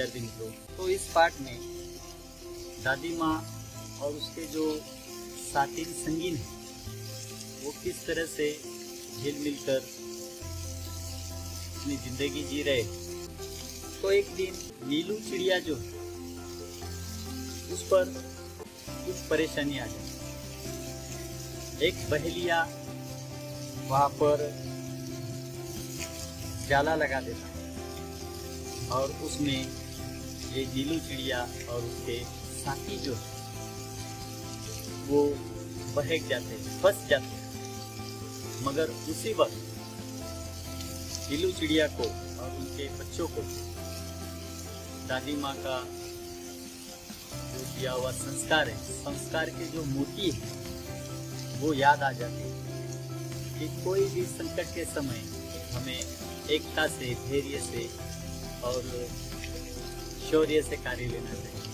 विद्यार्थी मित्रों, तो इस पाठ में दादी माँ और उसके जो साथी संगीन है वो किस तरह से हिल मिलकर अपनी जिंदगी जी रहे। तो एक दिन नीलू चिड़िया जो है उस पर कुछ परेशानी आ जाती। एक बहेलिया वहां पर जाला लगा देता और उसमें ये नीलू चिड़िया और उसके साथी जो है वो बहक जाते हैं, फंस जाते हैं। मगर उसी वक्त नीलू चिड़िया को और उनके बच्चों को दादी माँ का जो दिया हुआ संस्कार है, संस्कार के जो मोती है वो याद आ जाती है कि कोई भी संकट के समय हमें एकता से, धैर्य से और शौर्य से कार्य लेना चाहिए।